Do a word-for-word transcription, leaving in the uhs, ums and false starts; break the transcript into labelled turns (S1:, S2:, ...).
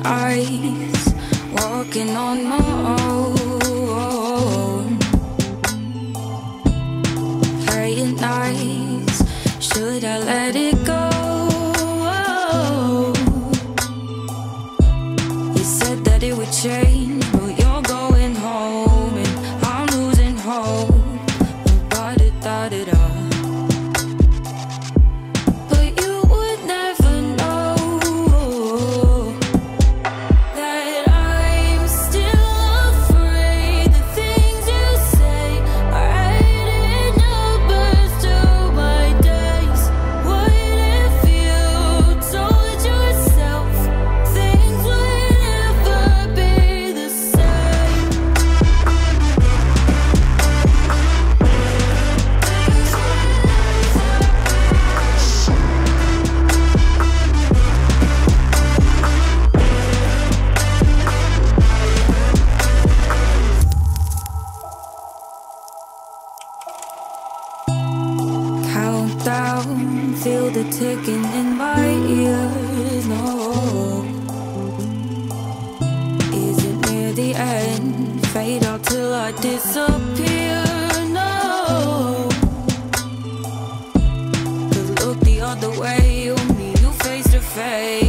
S1: eyes, walking on my own. Playing nice, should I let it go? You said that it would change, but you're going home and I'm losing hope. Ba-da-da-da-da. Down, feel the ticking in my ears, no. Is it near the end? Fade out till I disappear, no. 'Cause look the other way, you meet you face to face.